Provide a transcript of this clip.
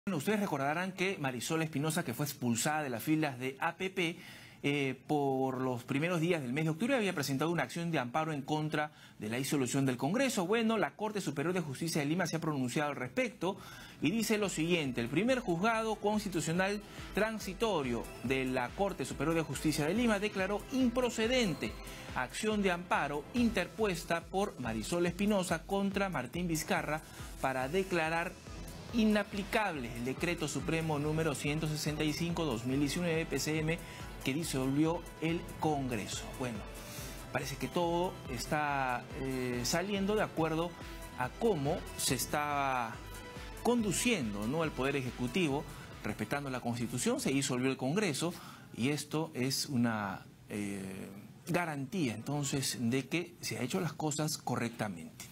Bueno, ustedes recordarán que Marisol Espinosa, que fue expulsada de las filas de APP por los primeros días del mes de octubre, había presentado una acción de amparo en contra de la disolución del Congreso. Bueno, la Corte Superior de Justicia de Lima se ha pronunciado al respecto y dice lo siguiente: el primer juzgado constitucional transitorio de la Corte Superior de Justicia de Lima declaró improcedente acción de amparo interpuesta por Marisol Espinosa contra Martín Vizcarra para declarar inaplicable el decreto supremo número 165/2019 PCM que disolvió el Congreso. Bueno, parece que todo está saliendo de acuerdo a cómo se está conduciendo, ¿no?, el Poder Ejecutivo, respetando la Constitución. Se disolvió el Congreso y esto es una garantía entonces de que se ha hecho las cosas correctamente.